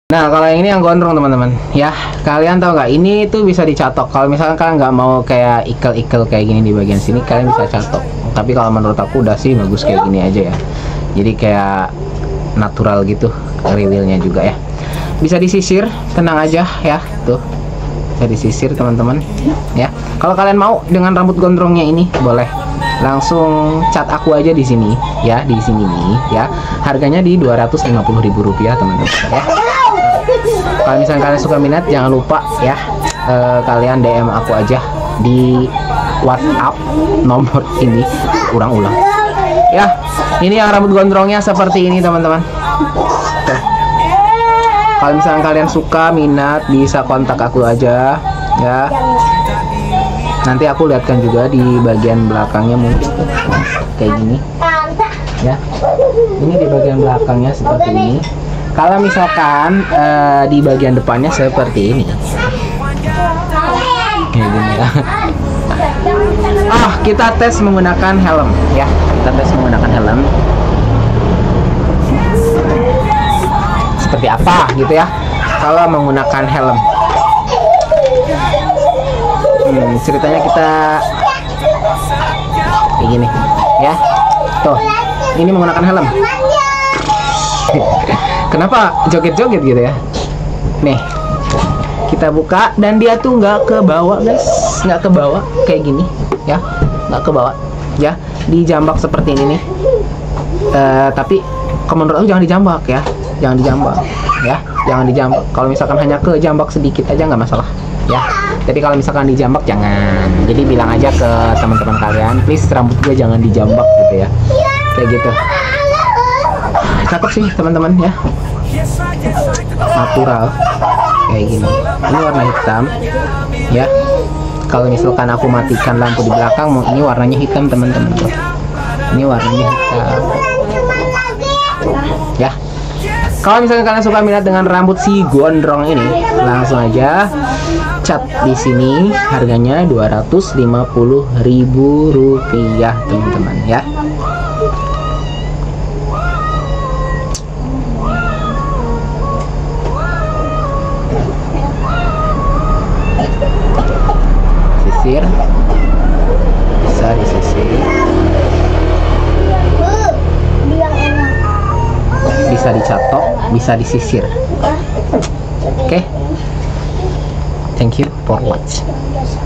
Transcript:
Nah, kalau yang ini yang gondrong teman-teman, ya kalian tahu nggak? Ini tuh bisa dicatok. Kalau misalkan kalian nggak mau kayak ikel-ikel kayak gini di bagian sini, kalian bisa catok. Tapi kalau menurut aku udah sih bagus kayak gini aja ya. Jadi kayak natural gitu, riwilnya juga ya. Bisa disisir, tenang aja ya, tuh. Bisa disisir teman-teman, ya. Kalau kalian mau dengan rambut gondrongnya ini, boleh langsung cat aku aja di sini, ya, di sini nih, ya. Harganya di Rp250.000 teman-teman, ya. Kalau misalnya kalian suka minat, jangan lupa ya, kalian DM aku aja di WhatsApp nomor ini. Ulang-ulang ya. Ini yang rambut gondrongnya seperti ini teman-teman. Kalau misalnya kalian suka minat, bisa kontak aku aja ya. Nanti aku lihatkan juga di bagian belakangnya mungkin kayak gini ya. Ini di bagian belakangnya seperti ini. Kalau misalkan di bagian depannya seperti ini, kayak gini ya. Kita tes menggunakan helm ya. Kita tes menggunakan helm. Seperti apa gitu ya kalau menggunakan helm. Ceritanya kita kayak gini ya. Tuh, ini menggunakan helm. Kenapa joget-joget gitu ya? Nih, kita buka dan dia tuh nggak ke bawah guys, nggak ke bawah kayak gini ya, nggak ke bawah ya, dijambak seperti ini nih. Tapi menurut aku jangan dijambak ya, jangan dijambak ya, jangan dijambak. Kalau misalkan hanya ke jambak sedikit aja nggak masalah ya. Jadi kalau misalkan dijambak jangan. Jadi bilang aja ke teman-teman kalian, please rambut gue jangan dijambak gitu ya, kayak gitu. Cakep sih teman-teman ya, natural kayak gini. Ini warna hitam ya. Kalau misalkan aku matikan lampu di belakang, ini warnanya hitam teman-teman. Ini warnanya hitam ya. Kalau misalkan kalian suka minat dengan rambut si gondrong ini, langsung aja cat di sini. Harganya Rp250.000 teman-teman ya. Sisir, bisa disisir, bisa dicatok, bisa disisir. Oke. Thank you for watching.